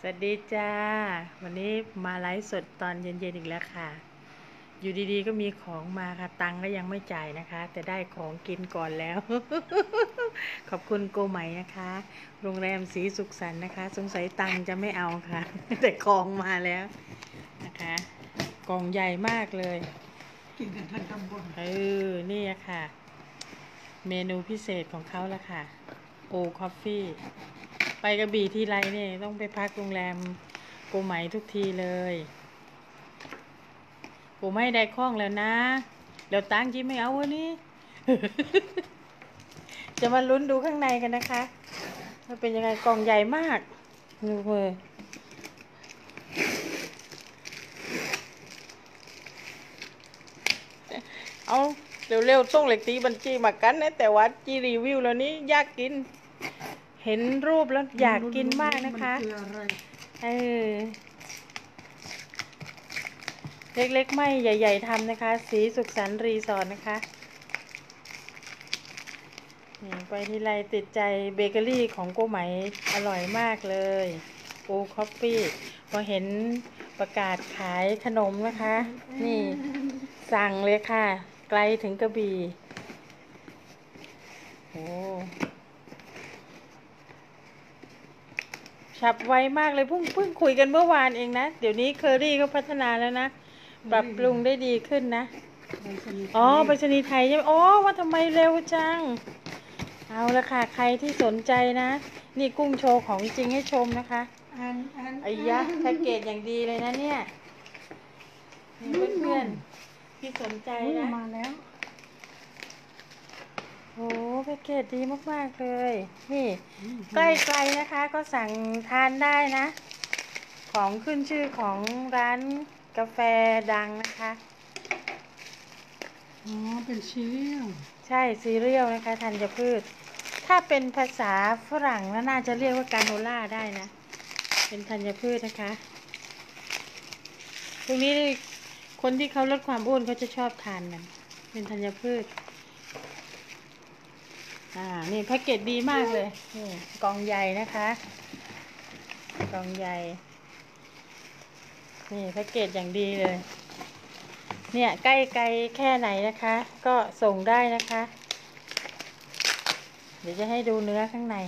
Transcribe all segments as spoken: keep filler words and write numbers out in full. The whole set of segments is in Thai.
สวัสดีจ้าวันนี้มาไลฟ์สดตอนเย็นๆอีกแล้วค่ะอยู่ดีๆก็มีของมาค่ะตังค์ก็ยังไม่จ่ายนะคะแต่ได้ของกินก่อนแล้ว ขอบคุณโกไหมนะคะโรงแรมศรีสุขสันต์นะคะสงสัยตังค์จะไม่เอาค่ะ แต่ของมาแล้วนะคะกล่องใหญ่มากเลยกินกันทั้งตำบลเออนี่ค่ะเมนูพิเศษของเขาละค่ะโอคอฟฟี่ไปกระบี่ทีไรเนี่ยต้องไปพักโรงแรมโกไหมทุกทีเลยผมไม่ได้คล้องแล้วนะเดี๋ยวตังกี้ไม่เอาวันนี้ จะมาลุ้นดูข้างในกันนะคะว่าเป็นยังไงกล่องใหญ่มากดูเลยเอาเร็วๆต้องเหล็กตีบัญชีมากันนะแต่ว่าจีรีวิวแล้วนี้อยากกินเห็นรูปแล้วอยากกินมากนะคะเออเล็กๆไม่ใหญ่ๆทำนะคะสีสุขสันต์รีสอร์ทนะคะนี่ไปทีไรติดใจเบเกอรี่ของโกไหมอร่อยมากเลยโอคอฟฟี่พอเห็นประกาศขายขนมนะคะนี่สั่งเลยค่ะไกลถึงกระบี่โอ้ฉับไวมากเลยเพิ่งเพิ่งคุยกันเมื่อวานเองนะเดี๋ยวนี้เคอรี่เขาพัฒนาแล้วนะปรับปรุงได้ดีขึ้นนะอ๋อไปรษณีย์ไทยใช่ไหมอ๋อว่าทำไมเร็วจังเอาละค่ะใครที่สนใจนะนี่กุ้งโชว์ของจริงให้ชมนะคะไอ้ยะแพ็กเกจอย่างดีเลยนะเนี่ยเพื่อนๆที่สนใจนะมาแล้วโอ้แพ็กเกจดีมากๆเลยนี่ใกล้ๆนะคะก็สั่งทานได้นะของขึ้นชื่อของร้านกาแฟดังนะคะอ๋อเป็นซีเรียลใช่ซีเรียลนะคะธัญพืชถ้าเป็นภาษาฝรั่งน่าจะเรียกว่ากราโนล่าได้นะเป็นธัญพืชนะคะพวกนี้คนที่เขาลดความอ้วนเขาจะชอบทานกันเป็นธัญพืชอ่านี่แพ็กเกจดีมากเลยนี่กล่องใหญ่นะคะกล่องใหญ่นี่แพ็กเกจอย่างดีเลยเนี่ยใกล้ไกลแค่ไหนนะคะก็ส่งได้นะคะเดี๋ยวจะให้ดูเนื้อข้างใน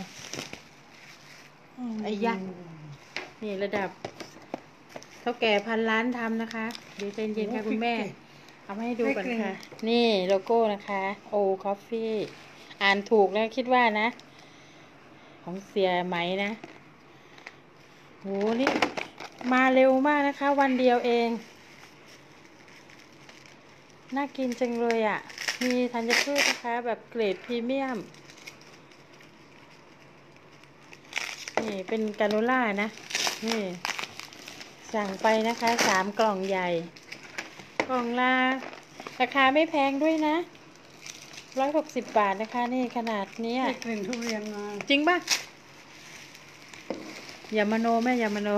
ไอ้ยักษ์นี่ระดับเท่าแก่พันล้านทำนะคะเดี๋ยวใจเย็นค่ะคุณแม่เอามาให้ดูก่อนค่ะนี่โลโก้นะคะโอคอฟฟี่อ่านถูกแล้วคิดว่านะของเสียไหมนะโหนี่มาเร็วมากนะคะวันเดียวเองน่ากินจังเลยอ่ะมีธัญพืชนะคะแบบเกรดพรีเมียมนี่เป็นกราโนล่านะนี่สั่งไปนะคะสามกล่องใหญ่กล่องละราคาไม่แพงด้วยนะร้อยหกสิบบาทนะคะนี่ขนาดนี้กลิ่นทุเรียนมาจริงป่ะอย่ามาโนแม่อย่ามาโน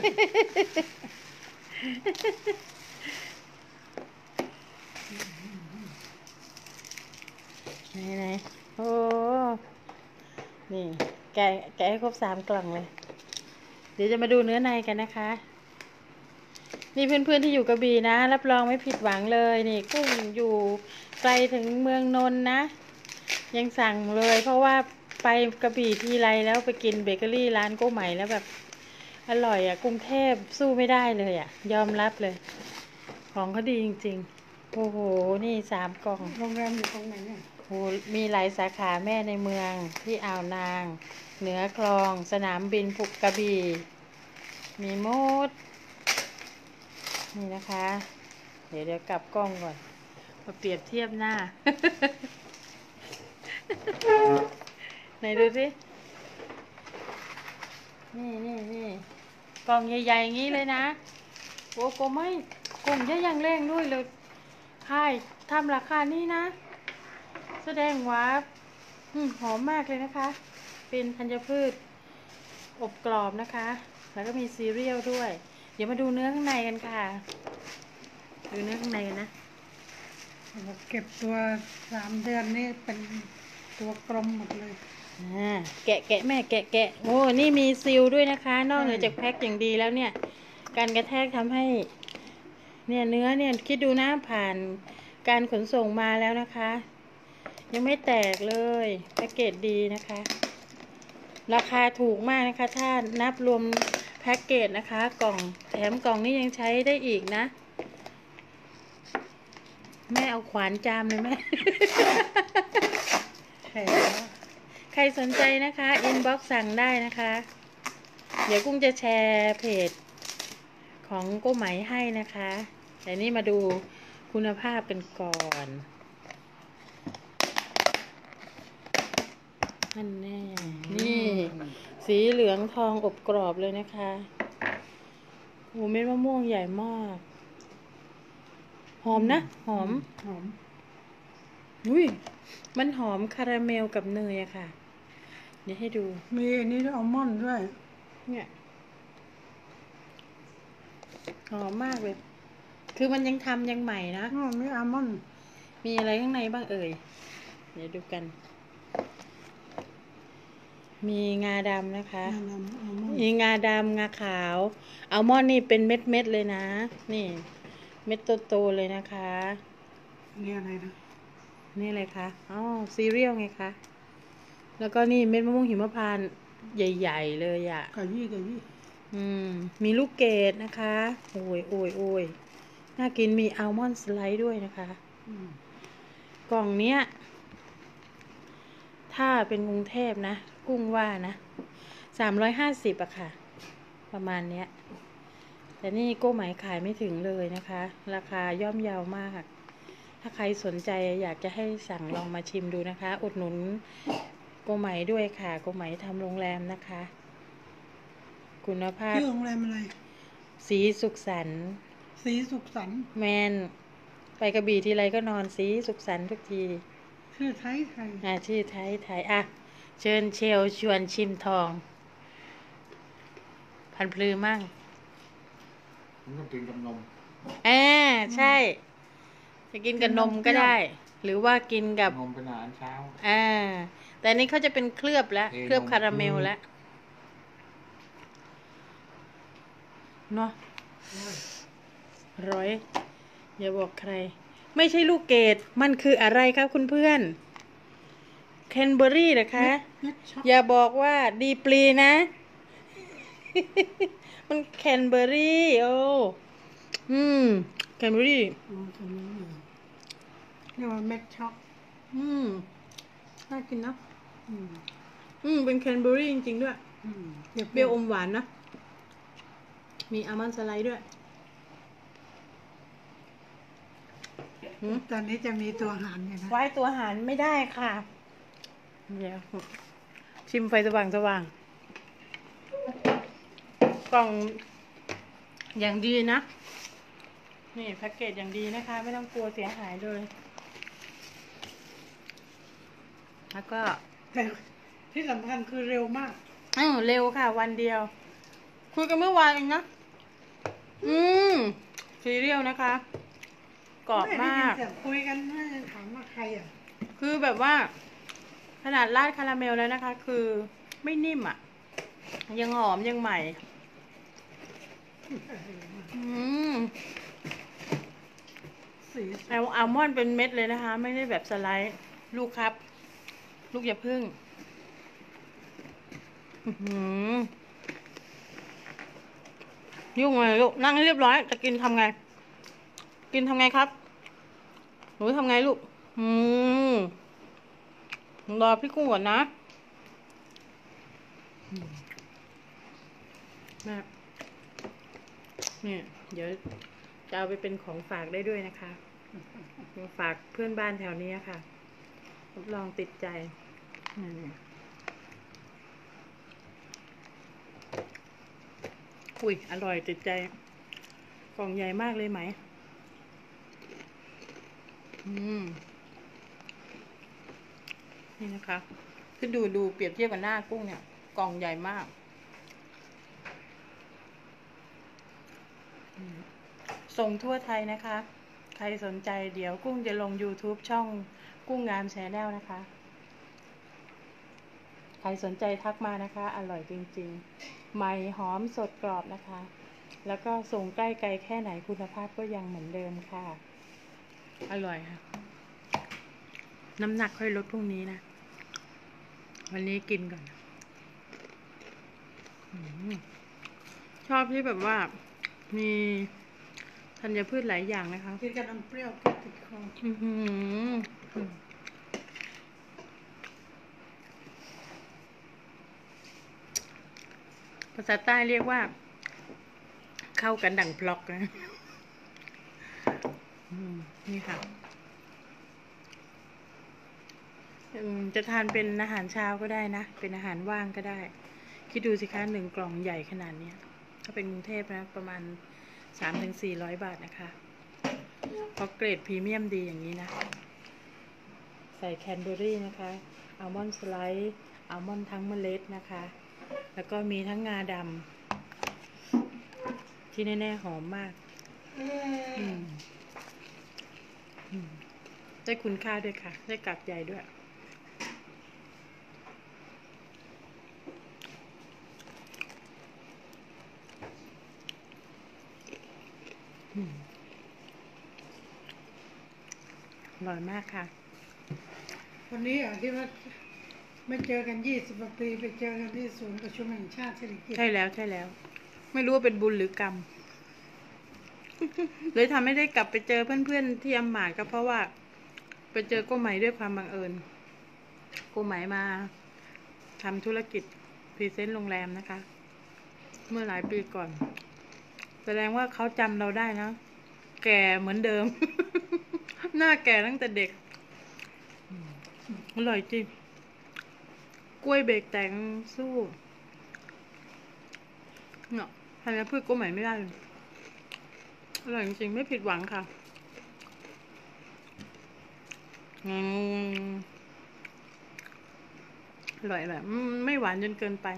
ไหนไหนโอ้นี่แกะแกะให้ครบสามกล่องเลยเดี๋ยวจะมาดูเนื้อในกันนะคะนี่เพื่อนๆที่อยู่กระบี่นะรับรองไม่ผิดหวังเลยนี่กุ้งอยู่ไกลถึงเมืองนนท์นะยังสั่งเลยเพราะว่าไปกระบี่ทีไรแล้วไปกินเบเกอรี่ร้านโกไหมแล้วแบบอร่อยอ่ะกรุงเทพสู้ไม่ได้เลยอ่ะยอมรับเลยของเขาดีจริงๆโอ้โหนี่สามกล่องโรงแรมอยู่ตรงไหนเนี่ยโอ้มีหลายสาขาแม่ในเมืองที่อ่าวนางเหนือคลองสนามบินภูกระบี่มีหมดนี่นะคะเดี๋ยวเดี๋ยวกลับกล้องก่อนมาเปรียบเทียบหน้า ไหนดูสินี่นี่นี่กล่องใหญ่ๆอย่างนี้เลยนะโอ้โกไม่กล่องจะยังแรงด้วยเลยค่ายทำราคานี้นะแสดงว่าหอมมากเลยนะคะเป็นธัญพืชอบกรอบนะคะแล้วก็มีซีเรียลด้วยเดี๋ยวมาดูเนื้อข้างในกันค่ะดูเนื้อข้างในกันนะเก็บตัวสามเดือนนี่เป็นตัวกลมหมดเลยอ่าแกะแกะแม่แกะแกะโอ้นี่มีซีลด้วยนะคะ นอกเหนือจากแพ็คอย่างดีแล้วเนี่ย การกระแทกทำให้ เนี่ยเนื้อเนี่ยคิดดูนะผ่านการขนส่งมาแล้วนะคะ ยังไม่แตกเลยแพ็กเกจดีนะคะ ราคาถูกมากนะคะ ถ้านับรวมแพ็กเกจนะคะ กล่องแถมกล่องนี้ยังใช้ได้อีกนะ แม่เอาขวานจามเลยแม่แข็งแล้วใครสนใจนะคะอินบ็อกซ์สั่งได้นะคะ เดี๋ยวกุ้งจะแชร์เพจของโก้ไหมให้นะคะ แต่นี่มาดูคุณภาพกันก่อนนั่นแน่ นี่ สีเหลืองทองอบกรอบเลยนะคะโอ้เม็ดมะม่วงใหญ่มาก หอมนะ หอมหอมอุ้ยมันหอมคาราเมลกับเนยอะค่ะ เดี๋ยวให้ดูมีอันนี้ด้วยอัลมอนด์ด้วยเนี่ยหอมมากเลย คือมันยังทำยังใหม่นะอ๋อมีอัลมอนด์มีอะไรข้างในบ้างเอ่ย เดี๋ยวดูกัน มีงาดำนะคะอัลมอนด์อัลมอนด์มีงาดำงาขาว อัลมอนด์นี่เป็นเม็ดเม็ดๆเลยนะ นี่ เม็ดโตๆเลยนะคะนี่อะไรนะนี่อะไรคะ อ๋อ ซีเรียลไงคะ แล้วก็นี่เม็ดมะม่วงหิมพานต์ใหญ่ๆเลยอะกะยี่กะยี่อืม มีลูกเกดนะคะ โอ้ยโอ้ยโอ้ยน่ากิน มีอัลมอนด์สไลด์ด้วยนะคะอืมกล่องเนี้ย ถ้าเป็นกรุงเทพนะ กุ้งว่านะ สามร้อยห้าสิบอะค่ะ ประมาณเนี้ย แต่นี่โก้ไหมขายไม่ถึงเลยนะคะ ราคาย่อมเยาวมาก ถ้าใครสนใจอยากจะให้สั่งลองมาชิมดูนะคะ อุดหนุนโกไหมด้วยค่ะ โกไหมทำโรงแรมนะคะ คุณภาพชื่อโรงแรมอะไรสีสุขสันต์สีสุขสันต์แมน ไปกระบี่ทีไรก็นอนสีสุขสันต์ทุกทีชื่อไทยไทยอาชื่อไทยไทยอ่ะ เชิญเชลชวนชิมทอง พันพลือมั่งมันต้องกินกับนมอ่าใช่ จะกินกับนมก็ได้ หรือว่ากินกับนมเป็นอาหารเช้าอ่า แต่อันนี้เขาจะเป็นเคลือบแล้วเทนมเคลือบคาราเมลแล้ว เนาะร้อย อย่าบอกใคร ไม่ใช่ลูกเกด มันคืออะไรครับคุณเพื่อน แคนเบอรี่นะคะเม็ดช็อกอย่าบอกว่าดีปลีนะ มันแคนเบอรี่ โอ้ อืม แคนเบอรี่อ๋อตรงนี้เลยเรียกว่าเม็ดช็อกอืม น่ากินนะอืมอืม เป็นแคนเบอรี่จริงๆด้วยอืมเปรี้ยวอมหวานนะ มีอัลมอนด์สไลด์ด้วยหืมตอนนี้จะมีตัวหารอยู่นะไว้ตัวอาหารไม่ได้ค่ะ เดี๋ยว ชิมไฟสว่างสว่างกล่องอย่างดีนะ นี่แพ็กเกจอย่างดีนะคะ ไม่ต้องกลัวเสียหายเลย แล้วก็แต่ที่สำคัญคือเร็วมากอ้าวเร็วค่ะ วันเดียว คุยกันเมื่อวานเองนะ อืมซีเรียลนะคะ กรอบมากไได้ยินเสียงคุยกันน่าจะถามว่าใครอ่ะคือแบบว่า ขนาดราดคาราเมลแล้วนะคะ คือไม่นิ่มอ่ะ ยังหอมยังใหม่ อืมสีแอลอัลมอนด์เป็นเม็ดเลยนะคะ ไม่ได้แบบสไลด์ ลูกครับ ลูกอย่าพึ่ง อื้อหือยุ่งเลยลูก นั่งให้เรียบร้อย จะกินทำไง กินทำไงครับ หนูทำไงลูก อืมรอพี่กุ้งก่อนนะอืมแม่เนี่ย เดี๋ยวจะเอาไปเป็นของฝากได้ด้วยนะคะมาฝากเพื่อนบ้านแถวนี้ค่ะรับรองติดใจนี่อุ้ย อร่อยติดใจ กล่องใหญ่มากเลยไหม อืม นี่นะคะคือดูดูเปรียบเทียบกับหน้ากุ้งเนี่ย กล่องใหญ่มากอืมส่งทั่วไทยนะคะ ใครสนใจเดี๋ยวกุ้งจะลง YouTube ช่องกุ้งงามแชนแนลนะคะใครสนใจทักมานะคะ อร่อยจริงๆใหม่หอมสดกรอบนะคะ แล้วก็ส่งใกล้ไกลแค่ไหนคุณภาพก็ยังเหมือนเดิมค่ะ อร่อยค่ะ น้ำหนักค่อยลดพรุ่งนี้นะ วันนี้กินก่อนอมชอบที่แบบว่ามีธัญพืชหลายอย่างนะคะกินกับน้ำเปรี้ยวก็ติดคออื้อหือภาษาใต้เรียกว่า เข้ากันดั่งพลอกนะอืมนี่ค่ะอืมจะทานเป็นอาหารเช้าก็ได้นะ เป็นอาหารว่างก็ได้ คิดดูสิคะหนึ่งกล่องใหญ่ขนาดเนี้ยถ้าเป็นกรุงเทพนะ ประมาณสามถึงสี่ร้อยบาทนะคะ เพราะเกรดพรีเมียมดีอย่างนี้นะ ใส่แคนเบอรี่นะคะ อัลมอนด์สไลด์ อัลมอนด์ทั้งเมล็ดนะคะ แล้วก็มีทั้งงาดำที่แน่ๆหอมมาก อืมอืมได้คุณค่าด้วยค่ะ ได้กากใหญ่ด้วยอืมอร่อยมากค่ะวันนี้อ่ะที่ว่าไม่เจอกันยี่สิบกว่าปีไปเจอกันที่ศูนย์ประชุมแห่งชาติเศรษฐกิจใช่แล้วใช่แล้ว ไม่รู้ว่าเป็นบุญหรือกรรม เลยทำให้ได้กลับไปเจอเพื่อนๆที่อำมาตย์ก็เพราะว่า ไปเจอโก้ไหมด้วยความบังเอิญโก้ไหมมาทำธุรกิจพรีเซนต์โรงแรมนะคะ เมื่อหลายปีก่อน แสดงว่าเขาจำเราได้นะ แก่เหมือนเดิม หน้าแก่ตั้งแต่เด็กอร่อยจริง กล้วยเบรกแตงสู้เนาะทานแล้วพืชก็ใหม่ไม่ได้เลยอร่อยจริงๆไม่ผิดหวังค่ะอืมอร่อยแบบไม่หวานจนเกินไป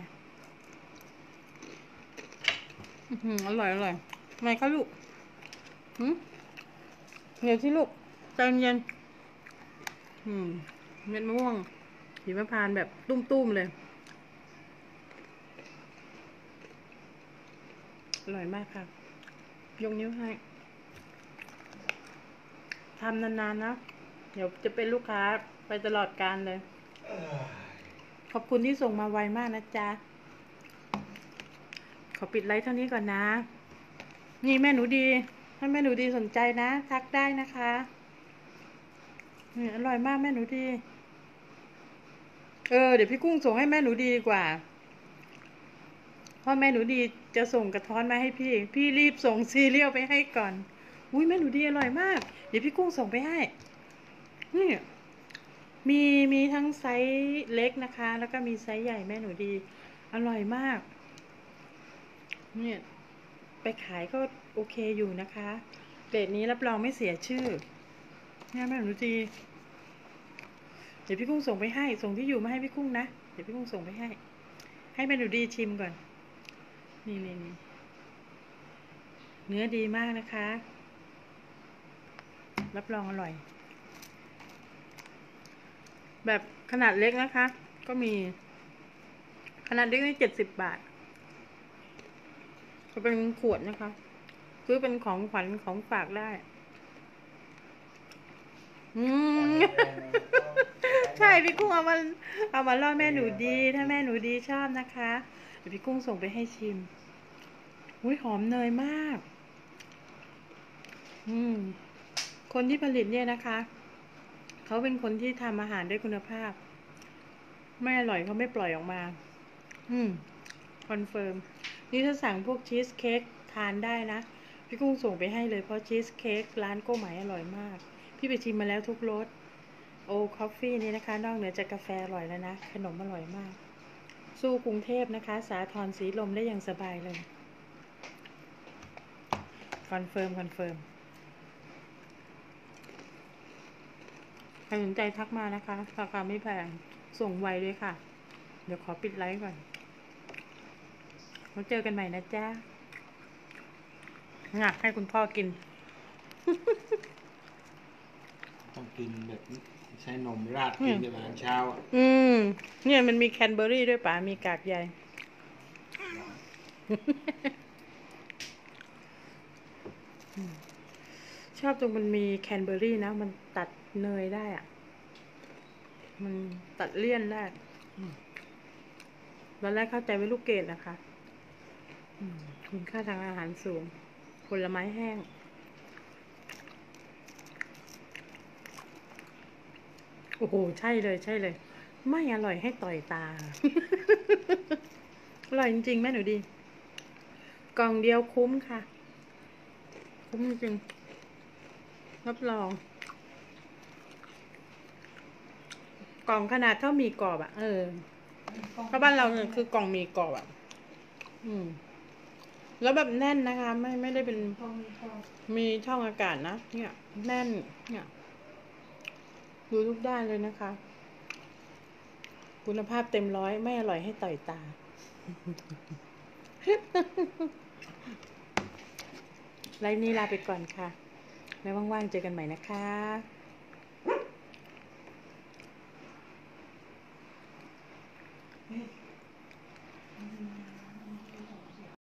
อืออร่อยอร่อยทำไมคะลูกหืมเดี๋ยวที่ลูกใจเย็นอืมเม็ดมะม่วงหิมพานต์แบบตุ้มๆเลยอร่อยมากค่ะยกนิ้วให้ทำนานๆนะเดี๋ยวจะเป็นลูกค้าไปตลอดกาลเลย ขอบคุณที่ส่งมาไวมากนะจ๊ะ ขอปิดไลฟ์เท่านี้ก่อนนะ นี่แม่หนูดี ถ้าแม่หนูดีสนใจนะ ทักได้นะคะนี่อร่อยมากแม่หนูดี เออเดี๋ยวพี่กุ้งส่งให้แม่หนูดีดีกว่า เพราะแม่หนูดีจะส่งกระท้อนมาให้พี่ พี่รีบส่งซีเรียลไปให้ก่อน อุ้ยแม่หนูดีอร่อยมาก เดี๋ยวพี่กุ้งส่งไปให้ นี่ มีมีทั้งไซส์เล็กนะคะ แล้วก็มีไซส์ใหญ่แม่หนูดี อร่อยมาก เนี่ยไปขายก็โอเคอยู่นะคะเกรดนี้รับรองไม่เสียชื่อเนี่ยแม่หนูดีเดี๋ยวพี่กุ้งส่งไปให้ ส่งที่อยู่มาให้พี่กุ้งนะ เดี๋ยวพี่กุ้งส่งไปให้ ให้แม่หนูดีชิมก่อน นี่นี่นี่เนื้อดีมากนะคะ รับรองอร่อย แบบขนาดเล็กนะคะ ก็มี ขนาดเล็กนี่เจ็ดสิบบาทจะเป็นขวดนะคะซื้อเป็นของขวัญของฝากได้ อืม ใช่พี่กุ้งเอามาเอามาล่อแม่หนูดี ถ้าแม่หนูดีชอบนะคะเดี๋ยวพี่กุ้งส่งไปให้ชิมอุ้ยหอมเนยมาก อืม คนที่ผลิตเนี่ยนะคะเขาเป็นคนที่ทำอาหารด้วยคุณภาพไม่อร่อยเขาไม่ปล่อยออกมา อืมคอนเฟิร์มนี่ถ้าสั่งพวกชีสเค้กทานได้นะพี่กุ้งส่งไปให้เลยเพราะชีสเค้กร้านโก้ไหมอร่อยมากพี่ไปชิมมาแล้วทุกรสโอ้คอฟฟี่นี่นะคะนอกเหนือจากกาแฟอร่อยแล้วนะขนมอร่อยมากสู้กรุงเทพนะคะสาทรสีลมได้อย่างสบายเลยคอนเฟิร์มคอนเฟิร์มใครสนใจทักมานะคะราคาไม่แพงส่งไวด้วยค่ะเดี๋ยวขอปิดไลฟ์ก่อนเราเจอกันใหม่นะจ๊ะอยากให้คุณพ่อกินต้องกินแบบนี้ใช้นมราดกินในอาหารเช้าอ่ะอืม เนี่ยมันมีแคนเบอร์รี่ด้วยป๋ามีกากใย ชอบตรงมันมีแคนเบอร์รี่นะ มันตัดเนยได้อะมันตัดเลี่ยนได้อืมตอนแรกเข้าใจว่าลูกเกดนะคะอืมคุณค่าทางอาหารสูง ผลไม้แห้ง โอ้โห ใช่เลยใช่เลย ไม่อร่อยให้ต่อยตา อร่อยจริงๆแม่หนูดี กล่องเดียวคุ้มค่ะ คุ้มจริงรับรอง กล่องขนาดเท่าหมี่กรอบอะเออเพราะบ้านเราเนี่ยคือกล่องหมี่กรอบอะอืม แล้วแบบแน่นนะคะ ไม่ไม่ได้เป็นกล่องมีกล่องมีช่องอากาศนะ เนี่ย แน่น เนี่ย ดูทุกด้านเลยนะคะ คุณภาพเต็มร้อย ไม่อร่อยให้ต่อยตา ไลฟ์นี้ลาไปก่อนค่ะ แล้วว่างๆเจอกันใหม่นะคะ